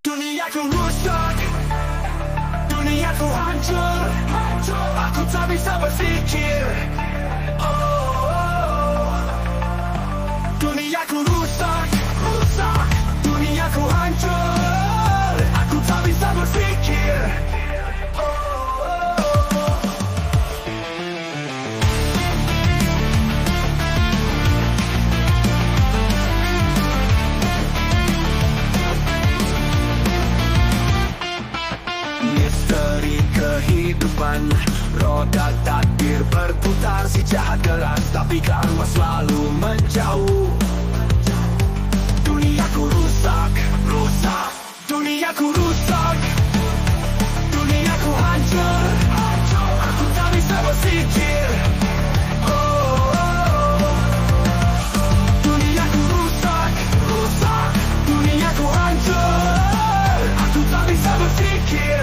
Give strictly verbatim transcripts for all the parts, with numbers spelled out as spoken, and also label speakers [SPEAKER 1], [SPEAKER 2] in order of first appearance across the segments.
[SPEAKER 1] Duniaku rusak, duniaku hancur, aku tak bisa berpikir. Oh, oh, oh. Duniaku rusak, rusak, duniaku hancur, aku tak bisa berpikir. Oh, oh, oh. Misteri kehidupan, roda takdir berputar, si jahat keras tapi karma selalu menjauh. Duniaku rusak, rusak, duniaku rusak, duniaku hancur, hancur, aku tak bisa berpikir. Oh, oh, oh. Duniaku rusak, rusak, duniaku hancur, aku tak bisa berpikir.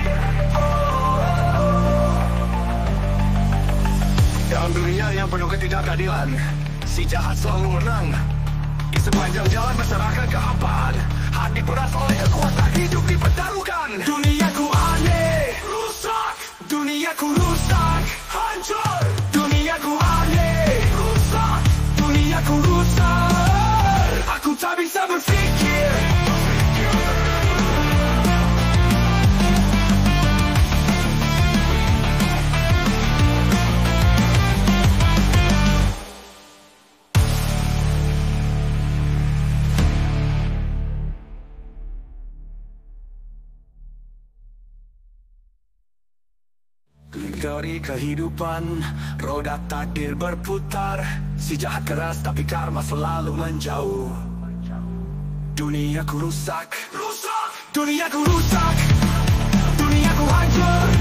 [SPEAKER 1] Dalam dunia yang penuh ketidakadilan, si jahat selalu menang. Di sepanjang jalan masyarakat kehampaan, hati peras oleh kekuatan hidup dipertaruhkan. Duniaku aneh, rusak, duniaku rusak, hancur. Duniaku aneh, rusak, duniaku rusak, aku tak bisa berpikir. Misteri kehidupan, roda takdir berputar, si jahat keras tapi karma selalu menjauh. Duniaku rusak, rusak, duniaku rusak, duniaku hancur,